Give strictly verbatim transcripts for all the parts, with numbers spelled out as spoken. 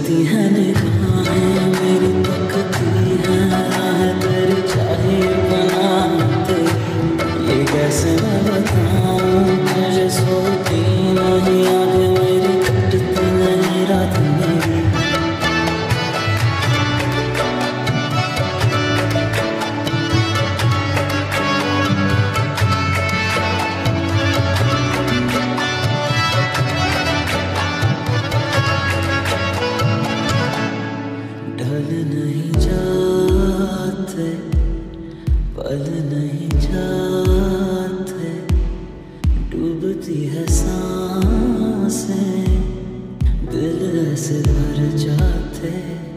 तरसती है निगाहें मेरी, तकती है राहें तेरी, चाहे बना तेरी। ये कैसे मैं बताऊं तुझे, सोती नहीं आंखें मेरी, कटती नहीं रात मेरी। ढल नहीं जाते, पल नहीं जाते, डूबती है सांसें, दिल ऐसे भर जाते,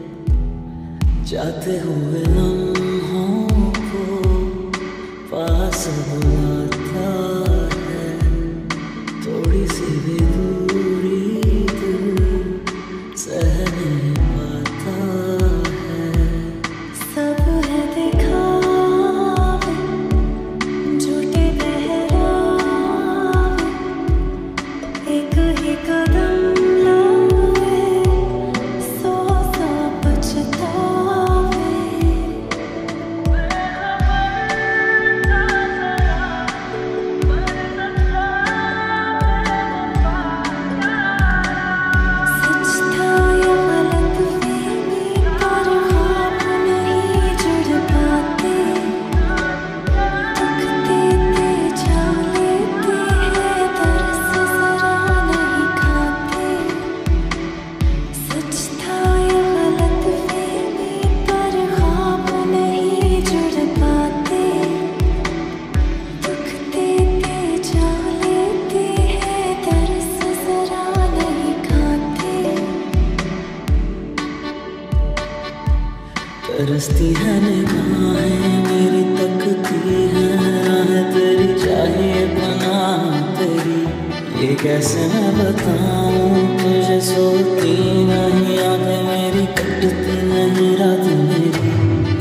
जाते हुए लम्हों को पास बुलाता है, थोड़ी सी भी दूरी दिल सह नहीं पाता है। सब है दिखावे, झूठे बहरावे, एक ही कदम लावे, सौ सौ पछतावे। सच था या गलतफहमी, पर ख्वाब नहीं जुड़ पाते, तकते थे जा लेते हैं, तरस जरा नहीं खाते। सच था या गलतफहमी, पर ख्वाब नहीं जुड़ पाते, तकते थे जा लेते हैं, तरस जरा नहीं खाते। तरसती है निगाहें मेरी, तकती है राहें तेरी, चाहे बना तेरी। ये कैसे मैं बताऊं तुझे, सोती नहीं आंखें मेरी, कटती नहीं रात मेरी।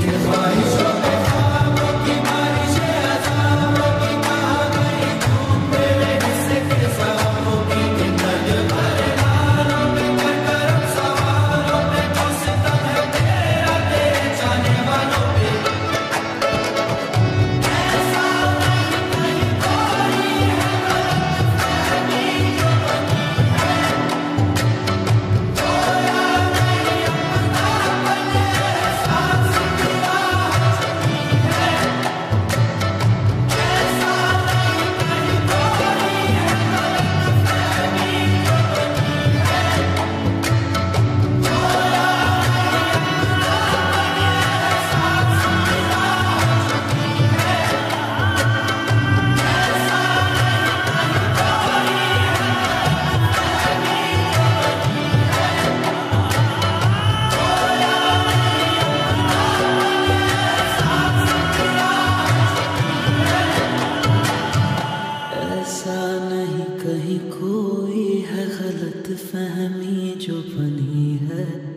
ऐसा नहीं कहीं कोई है गलत फहमी जो बनी है।